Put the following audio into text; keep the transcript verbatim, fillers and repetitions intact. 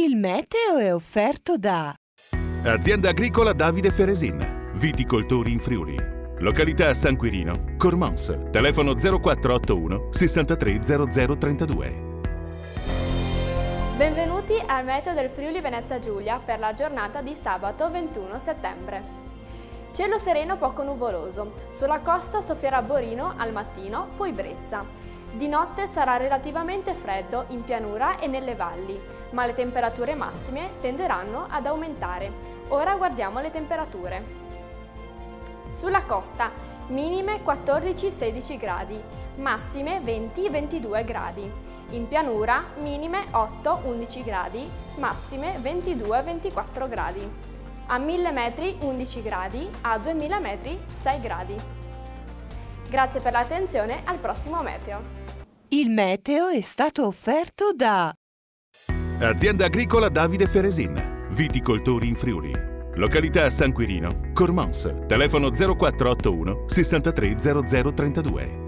Il meteo è offerto da Azienda agricola Davide Feresin, viticoltori in Friuli. Località San Quirino, Cormons. Telefono zero quattro otto uno sessantatré zero zero trentadue. Benvenuti al meteo del Friuli Venezia Giulia per la giornata di sabato ventuno settembre. Cielo sereno poco nuvoloso, sulla costa soffierà Borino al mattino, poi Brezza. Di notte sarà relativamente freddo in pianura e nelle valli, ma le temperature massime tenderanno ad aumentare. Ora guardiamo le temperature. Sulla costa, minime quattordici sedici gradi, massime venti ventidue gradi. In pianura, minime otto undici gradi, massime ventidue ventiquattro gradi. A mille metri undici gradi, a duemila metri sei gradi. Grazie per l'attenzione, al prossimo meteo. Il meteo è stato offerto da Azienda agricola Davide Feresin, viticoltori in Friuli. Località San Quirino, Cormons. Telefono zero quattro otto uno sessantatré zero zero trentadue.